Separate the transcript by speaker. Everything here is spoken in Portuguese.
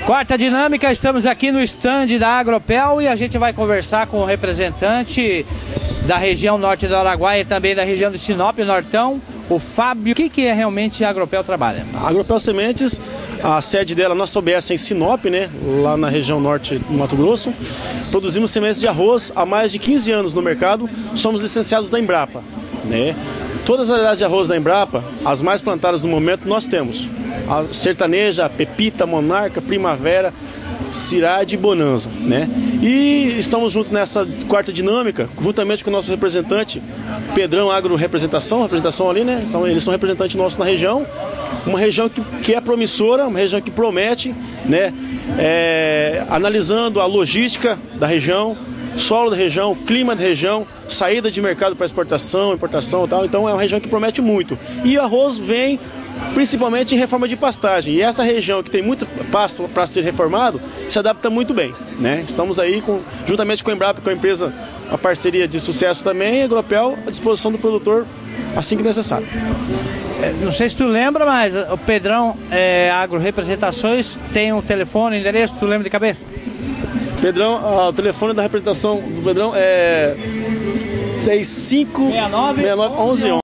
Speaker 1: Quarta dinâmica, estamos aqui no stand da Agropel e a gente vai conversar com o representante da região norte do Araguaia e também da região de Sinop, Nortão, o Fábio. O que é realmente a Agropel trabalha?
Speaker 2: A Agropel Sementes, a sede dela, nossa OBS é em Sinop, né, lá na região norte do Mato Grosso. Produzimos sementes de arroz há mais de 15 anos no mercado, somos licenciados da Embrapa, né? Todas as variedades de arroz da Embrapa, as mais plantadas no momento, nós temos. A sertaneja, a pepita, monarca, primavera, cirade e bonanza, né? E estamos juntos nessa quarta dinâmica, juntamente com o nosso representante, Pedrão Agro representação ali, né? Então eles são representantes nossos na região, uma região que é promissora, uma região que promete, né? Analisando a logística da região, solo da região, clima da região, saída de mercado para exportação, importação e tal. Então é uma região que promete muito. E o arroz vem principalmente em reforma de pastagem. E essa região que tem muito pasto para ser reformado, se adapta muito bem, né? Estamos aí, juntamente com a Embrapa, com a empresa, uma parceria de sucesso também, a Agropel à disposição do produtor assim que necessário.
Speaker 1: Não sei se tu lembra, mas o Pedrão Agro Representações tem um telefone, endereço, tu lembra de cabeça?
Speaker 2: Pedrão, o telefone da representação do Pedrão é 3569 1111.